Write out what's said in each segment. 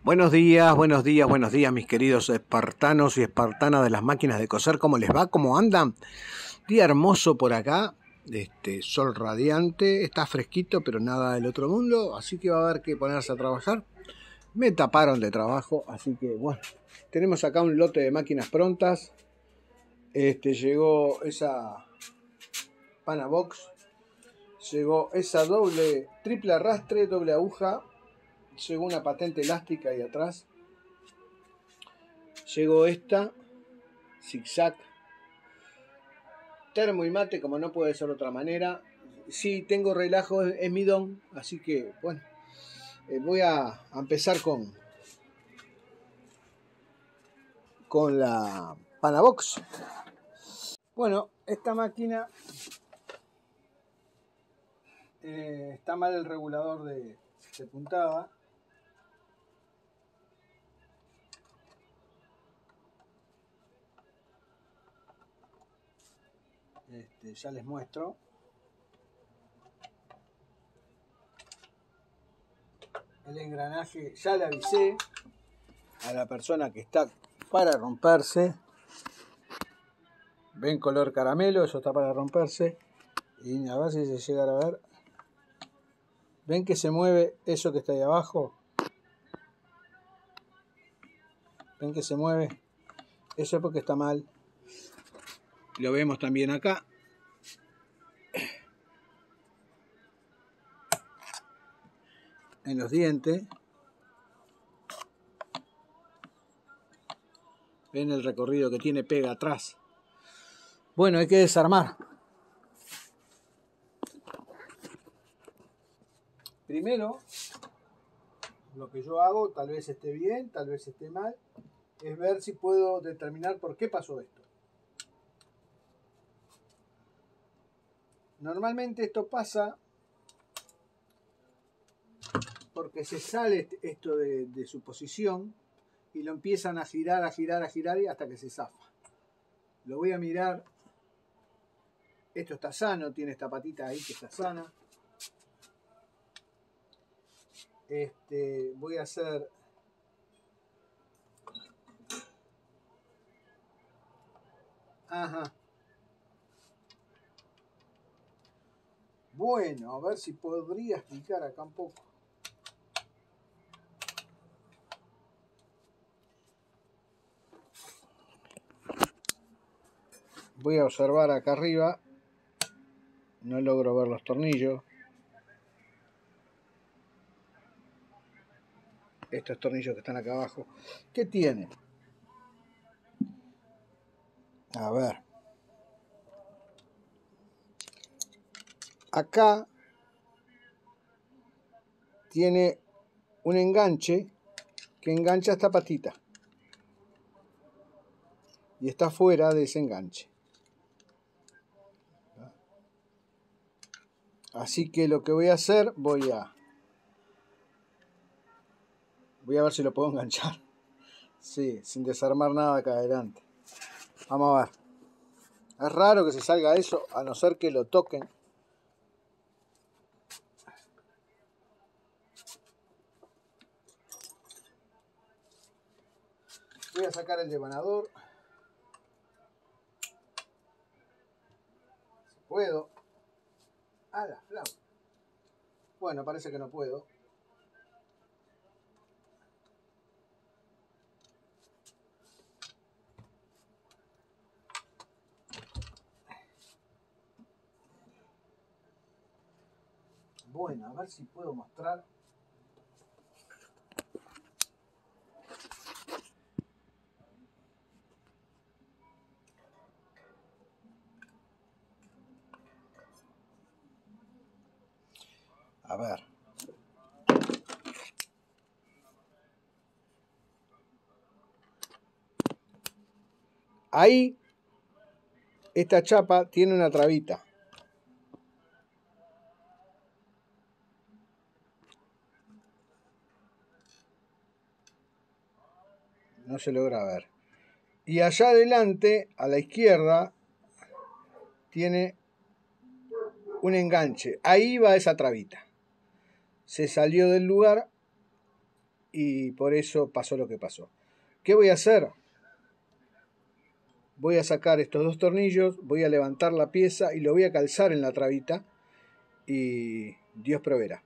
Buenos días, buenos días, buenos días, mis queridos espartanos y espartanas de las máquinas de coser. ¿Cómo les va? ¿Cómo andan? Día hermoso por acá, sol radiante, está fresquito, pero nada del otro mundo, así que va a haber que ponerse a trabajar. Me taparon de trabajo, así que bueno, tenemos acá un lote de máquinas prontas. Llegó esa Panabox, llegó esa triple arrastre, doble aguja, llegó una patente elástica ahí atrás. Llegó esta, zigzag, termo y mate, como no puede ser de otra manera. Sí, tengo relajo, es mi don, así que bueno, voy a empezar con la Panabox. Bueno, esta máquina está mal el regulador de puntada. Ya les muestro. El engranaje, ya le avisé a la persona que está para romperse. Ven color caramelo, eso está para romperse. Y a ver si se llega a ver. ¿Ven que se mueve eso que está ahí abajo? ¿Ven que se mueve? Eso es porque está mal. Lo vemos también acá. En los dientes. Ven el recorrido que tiene pega atrás. Bueno, hay que desarmar. Primero, lo que yo hago, tal vez esté bien, tal vez esté mal, es ver si puedo determinar por qué pasó esto. Normalmente esto pasa porque se sale esto de su posición y lo empiezan a girar y hasta que se zafa. Lo voy a mirar. Esto está sano, tiene esta patita ahí que está sana. Voy a hacer bueno, a ver si podría explicar acá un poco. Voy a observar acá arriba. No logro ver los tornillos. Estos tornillos que están acá abajo. ¿Qué tienen? A ver. Acá tiene un enganche que engancha esta patita. Y está fuera de ese enganche. Así que lo que voy a hacer, voy a ver si lo puedo enganchar. Sí, sin desarmar nada acá adelante. Vamos a ver. Es raro que se salga eso, a no ser que lo toquen. Voy a sacar el devanador. Si puedo. A la flauta. Bueno, parece que no puedo. Bueno, a ver si puedo mostrar. A ver. Ahí, esta chapa tiene una trabita. No se logra ver. Y allá adelante, a la izquierda, tiene un enganche. Ahí va esa trabita. Se salió del lugar y por eso pasó lo que pasó. ¿Qué voy a hacer? Voy a sacar estos dos tornillos, voy a levantar la pieza y lo voy a calzar en la trabita y Dios proveerá.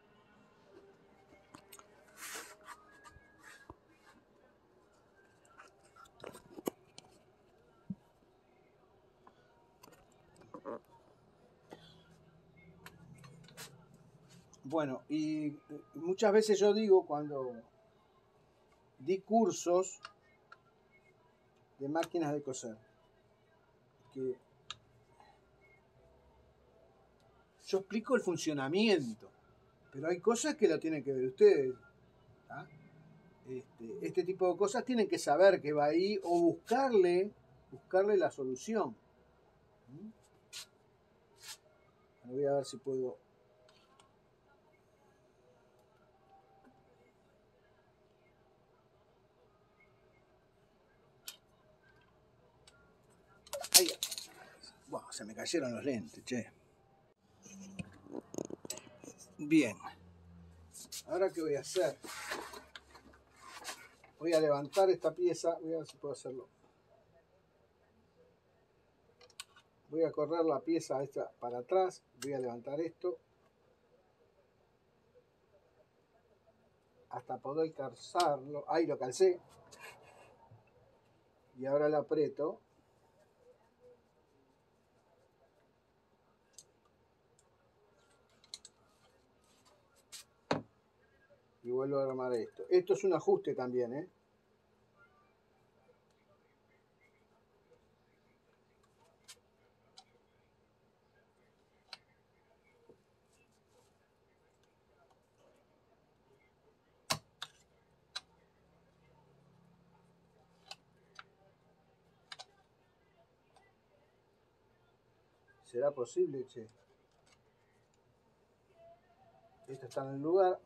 Bueno, y muchas veces yo digo cuando di cursos de máquinas de coser que yo explico el funcionamiento, pero hay cosas que lo tienen que ver ustedes. ¿Ah? Este tipo de cosas tienen que saber que va ahí o buscarle la solución. Voy a ver si puedo. Ahí. Wow, se me cayeron los lentes, che. Bien. Ahora qué voy a hacer. Voy a levantar esta pieza. Voy a ver si puedo hacerlo. Voy a correr la pieza esta para atrás. Voy a levantar esto. Hasta poder calzarlo. Ahí lo calcé. Y ahora lo aprieto. Y vuelvo a armar esto. Esto es un ajuste también, ¿eh? ¿Será posible, che? Esto está en el lugar.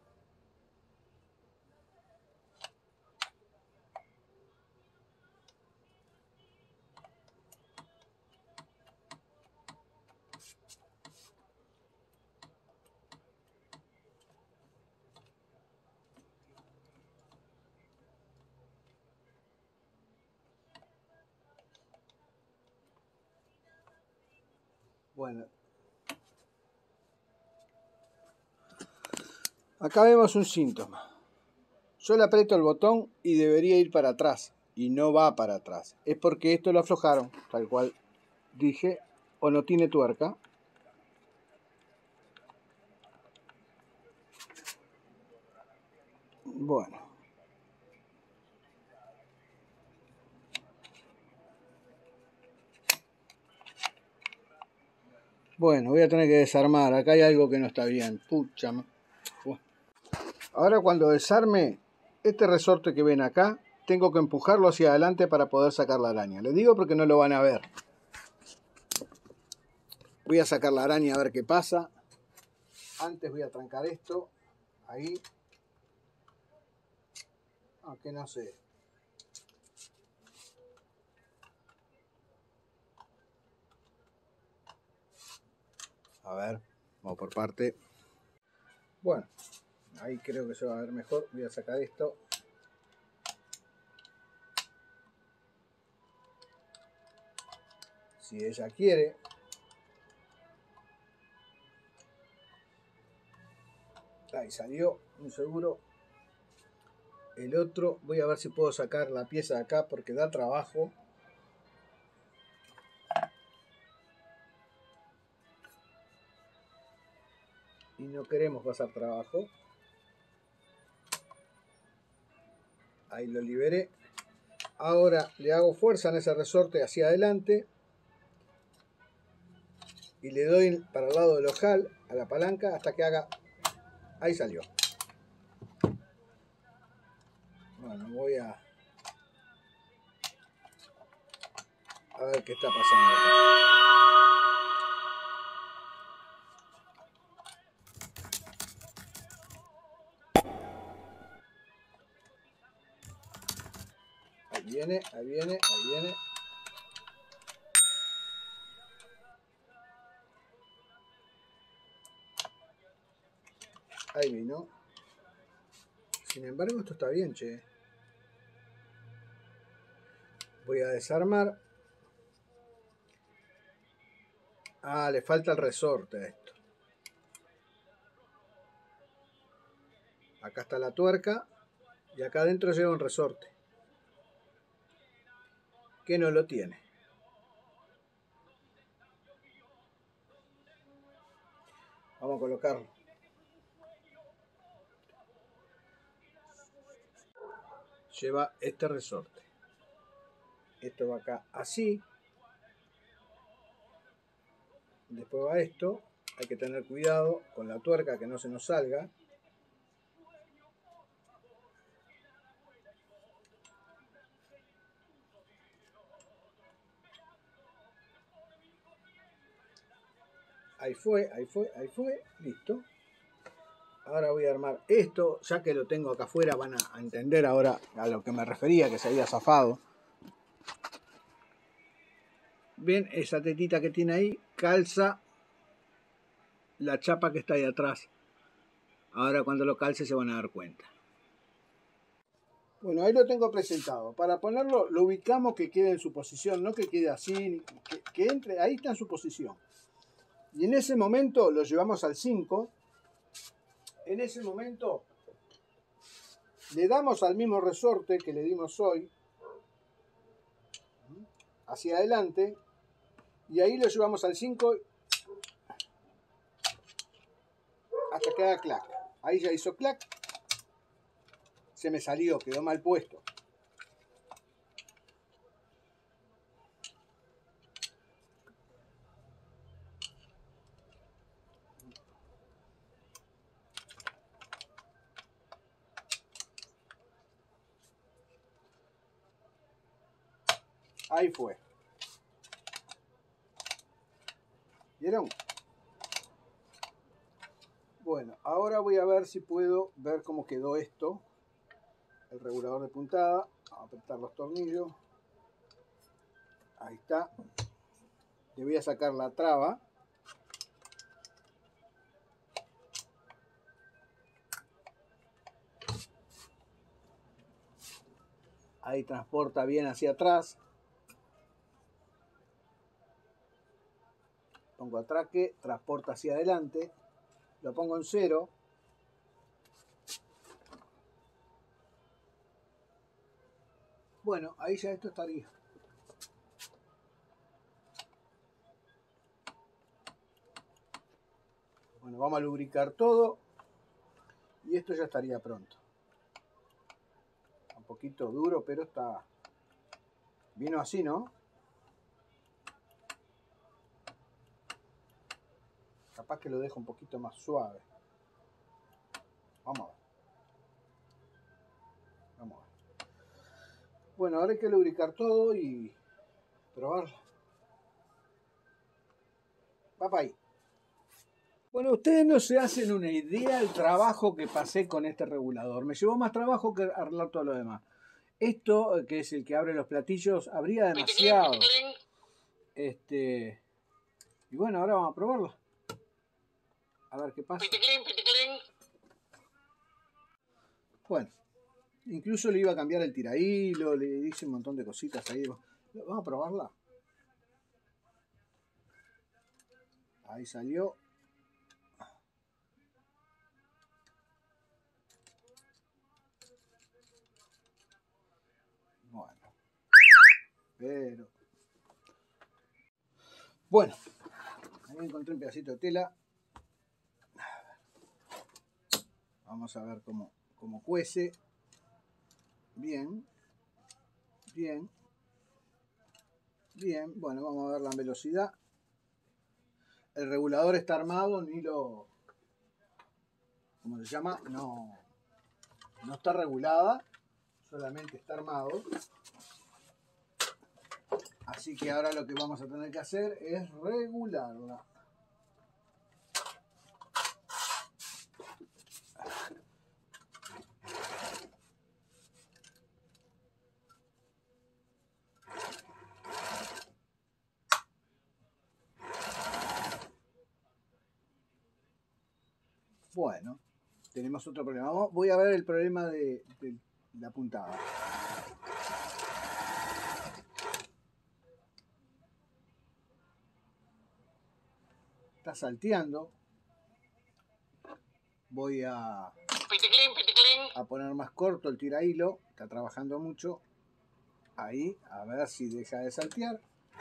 Bueno. Acá vemos un síntoma. Yo le aprieto el botón y debería ir para atrás. Y no va para atrás. Es porque esto lo aflojaron, tal cual dije, o no tiene tuerca. Bueno. Bueno, voy a tener que desarmar. Acá hay algo que no está bien. Pucha. Bueno. Ahora cuando desarme este resorte que ven acá, tengo que empujarlo hacia adelante para poder sacar la araña. Les digo porque no lo van a ver. Voy a sacar la araña a ver qué pasa. Antes voy a trancar esto. Ahí. Aunque no sé. A ver, vamos por parte. Bueno, ahí creo que se va a ver mejor. Voy a sacar esto. Si ella quiere. Ahí salió, un seguro. El otro, voy a ver si puedo sacar la pieza de acá porque da trabajo. Y no queremos pasar trabajo. Ahí lo liberé. Ahora le hago fuerza en ese resorte hacia adelante. Y le doy para el lado del ojal a la palanca hasta que haga. Ahí salió. Bueno, voy a ver qué está pasando acá. Ahí viene, ahí viene, ahí viene. Ahí vino. Sin embargo, esto está bien, che. Voy a desarmar. Ah, le falta el resorte a esto. Acá está la tuerca. Y acá adentro lleva un resorte. Que no lo tiene. Vamos a colocarlo. Lleva este resorte. Esto va acá así. Después va esto. Hay que tener cuidado con la tuerca que no se nos salga. Ahí fue, ahí fue, ahí fue. Listo. Ahora voy a armar esto. Ya que lo tengo acá afuera van a entender ahora a lo que me refería, que se había zafado. Bien, esa tetita que tiene ahí calza la chapa que está ahí atrás. Ahora cuando lo calce se van a dar cuenta. Bueno, ahí lo tengo presentado. Para ponerlo, lo ubicamos que quede en su posición, no que quede así, que entre, ahí está en su posición. Y en ese momento lo llevamos al 5. En ese momento le damos al mismo resorte que le dimos hoy, hacia adelante, y ahí lo llevamos al 5 hasta que haga clac. Ahí ya hizo clac. Se me salió, quedó mal puesto. Ahí fue. ¿Vieron? Bueno, ahora voy a ver si puedo ver cómo quedó esto. El regulador de puntada. Vamos a apretar los tornillos. Ahí está. Le voy a sacar la traba. Ahí transporta bien hacia atrás. Pongo atraque, transporta hacia adelante. Lo pongo en 0. Bueno, ahí ya esto estaría. Bueno, vamos a lubricar todo. Y esto ya estaría pronto. Un poquito duro, pero está... Vino así, ¿no? Capaz que lo dejo un poquito más suave. Vamos a ver. Vamos a ver. Bueno, ahora hay que lubricar todo y probarlo. Va para ahí. Bueno, ustedes no se hacen una idea del trabajo que pasé con este regulador. Me llevó más trabajo que arreglar todo lo demás. Esto, que es el que abre los platillos, abría demasiado. Y bueno, ahora vamos a probarlo. A ver qué pasa. Bueno, incluso le iba a cambiar el tirahilo, le hice un montón de cositas ahí. Vamos a probarla. Ahí salió. Bueno. Pero... Bueno. Ahí encontré un pedacito de tela. Vamos a ver cómo cuece. Bien. Bien. Bien. Bueno, vamos a ver la velocidad. El regulador está armado, ni lo... ¿Cómo se llama? No está regulada. Solamente está armado. Así que ahora lo que vamos a tener que hacer es regularla. Bueno, tenemos otro problema. Voy a ver el problema de la puntada. Está salteando. Voy a poner más corto el tirahilo. Está trabajando mucho. Ahí, a ver si deja de saltear.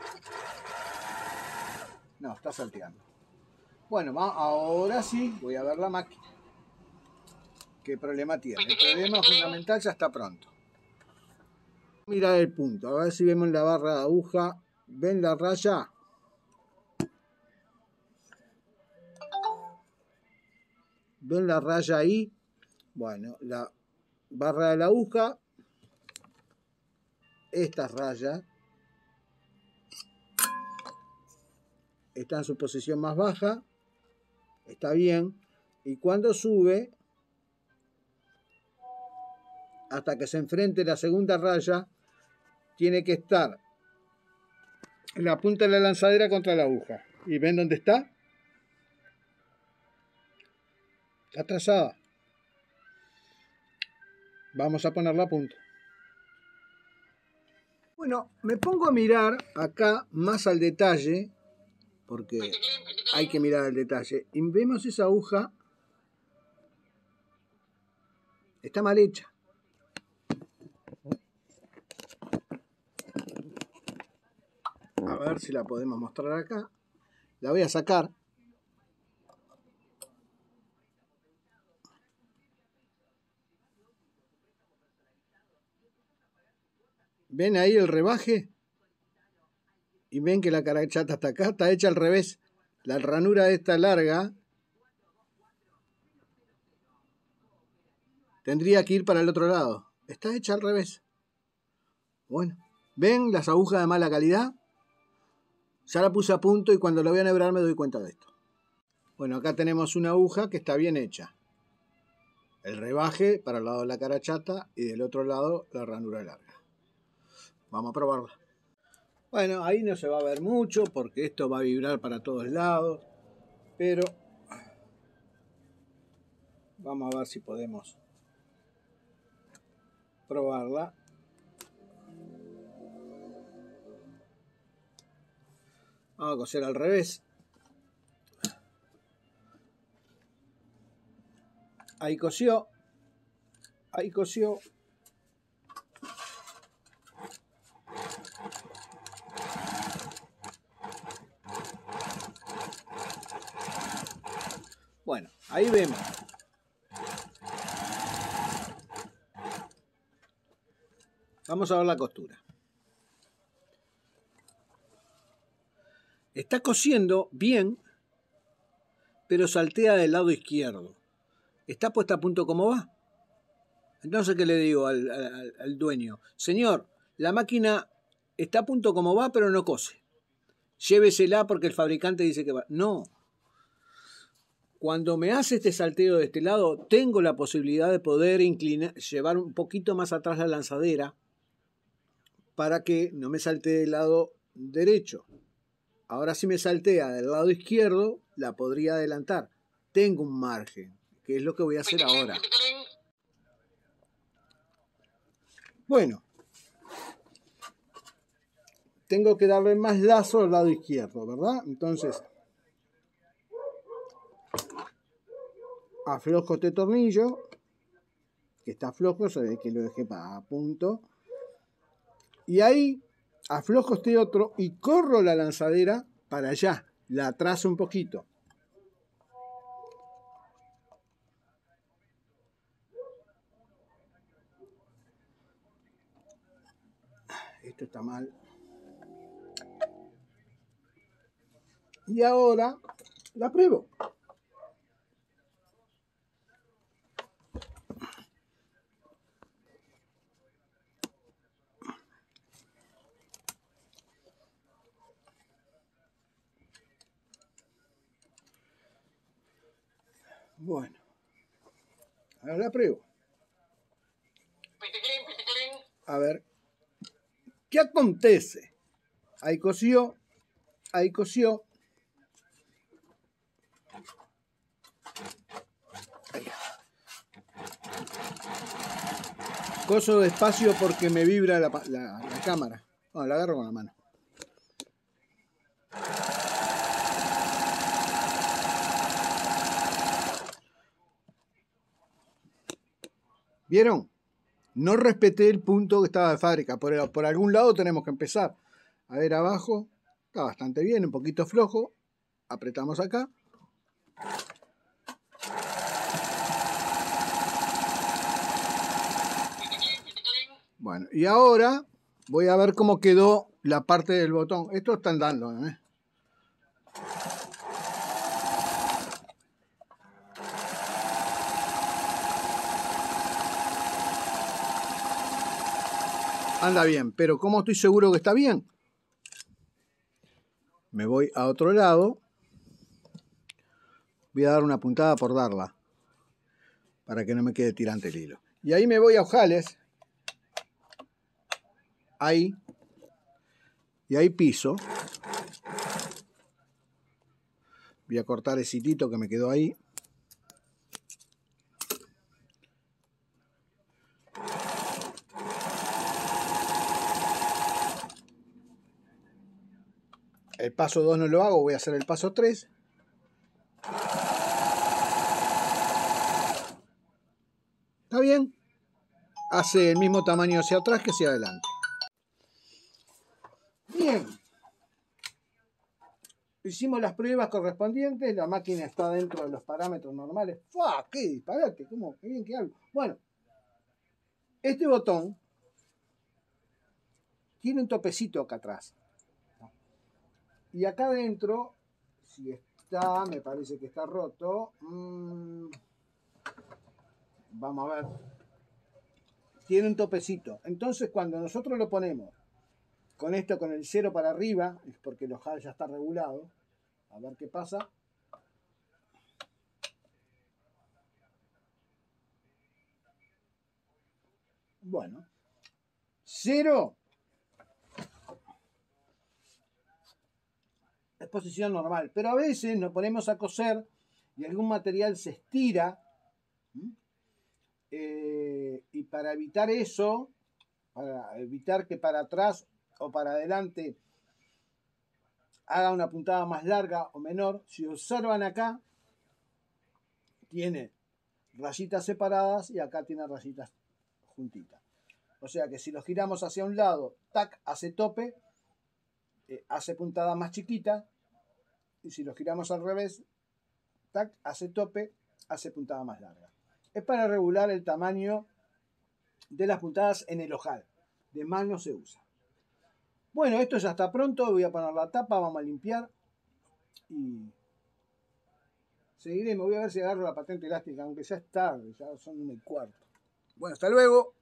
No, está salteando. Bueno, ahora sí voy a ver la máquina. ¿Qué problema tiene? El problema fundamental ya está pronto. Mirar el punto, a ver si vemos la barra de aguja. ¿Ven la raya? ¿Ven la raya ahí? Bueno, la barra de la aguja, estas rayas está en su posición más baja, está bien, y cuando sube, hasta que se enfrente la segunda raya, tiene que estar en la punta de la lanzadera contra la aguja. ¿Y ven dónde está? Está trazada. Vamos a ponerla a punto. Bueno, me pongo a mirar acá más al detalle, porque hay que mirar al detalle. Y vemos esa aguja. Está mal hecha. A ver si la podemos mostrar acá. La voy a sacar. ¿Ven ahí el rebaje? Y ven que la carachata está acá, está hecha al revés. La ranura esta larga tendría que ir para el otro lado. Está hecha al revés. Bueno, ¿ven las agujas de mala calidad? Ya la puse a punto y cuando la voy a enhebrar me doy cuenta de esto. Bueno, acá tenemos una aguja que está bien hecha. El rebaje para el lado de la carachata y del otro lado la ranura larga. Vamos a probarla. Bueno, ahí no se va a ver mucho porque esto va a vibrar para todos lados. Pero vamos a ver si podemos probarla. Vamos a coser al revés. Ahí cosió. Ahí cosió. Bueno, ahí vemos. Vamos a ver la costura. Está cosiendo bien, pero saltea del lado izquierdo. ¿Está puesta a punto como va? Entonces, ¿qué le digo al dueño? Señor, la máquina está a punto como va, pero no cose. Llévesela porque el fabricante dice que va. No. Cuando me hace este salteo de este lado, tengo la posibilidad de poder llevar un poquito más atrás la lanzadera para que no me saltee del lado derecho. Ahora si me saltea del lado izquierdo, la podría adelantar. Tengo un margen, que es lo que voy a hacer ahora. Bueno, tengo que darle más lazo al lado izquierdo, ¿verdad? Entonces, aflojo este tornillo, que está flojo, se ve que lo dejé a punto. Y ahí aflojo este otro y corro la lanzadera para allá, la atraso un poquito. Esto está mal. Y ahora la pruebo. Bueno, ahora la pruebo. A ver, ¿qué acontece? Ahí cosió, ahí cosió. Ahí. Coso despacio porque me vibra la cámara. Bueno, la agarro con la mano. ¿Vieron? No respeté el punto que estaba de fábrica. Por algún lado tenemos que empezar. A ver, abajo. Está bastante bien, un poquito flojo. Apretamos acá. Bueno, y ahora voy a ver cómo quedó la parte del botón. Esto está andando, ¿eh? Anda bien, pero ¿cómo estoy seguro que está bien? Me voy a otro lado. Voy a dar una puntada por darla, para que no me quede tirante el hilo. Y ahí me voy a ojales. Ahí. Y ahí piso. Voy a cortar ese hitito que me quedó ahí. El paso 2 no lo hago, voy a hacer el paso 3. ¿Está bien? Hace el mismo tamaño hacia atrás que hacia adelante. Bien. Hicimos las pruebas correspondientes, la máquina está dentro de los parámetros normales. ¡Fua! ¡Qué disparate! ¿Cómo? ¡Qué bien que hablo! Bueno, este botón tiene un topecito acá atrás. Y acá adentro, si está, me parece que está roto. Vamos a ver. Tiene un topecito. Entonces, cuando nosotros lo ponemos con esto, con el 0 para arriba, es porque el ojal ya está regulado. A ver qué pasa. Bueno. 0 es posición normal. Pero a veces nos ponemos a coser y algún material se estira. Y para evitar eso, para evitar que para atrás o para adelante haga una puntada más larga o menor, si observan acá, tiene rayitas separadas y acá tiene rayitas juntitas. O sea que si los giramos hacia un lado, tac, hace tope, hace puntada más chiquita, y si los giramos al revés, tac, hace tope, hace puntada más larga. Es para regular el tamaño de las puntadas en el ojal. De más no se usa. Bueno, esto ya está pronto. Voy a poner la tapa, vamos a limpiar. Y seguiremos. Voy a ver si agarro la patente elástica, aunque ya es tarde, ya son 1:15. Bueno, hasta luego.